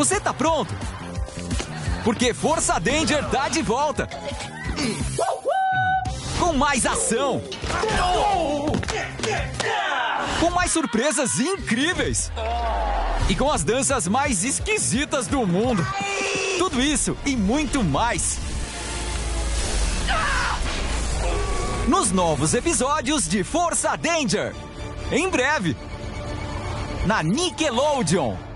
Você tá pronto? Porque Força Danger tá de volta! Com mais ação! Com mais surpresas incríveis! E com as danças mais esquisitas do mundo! Tudo isso e muito mais! Nos novos episódios de Força Danger! Em breve! Na Nickelodeon!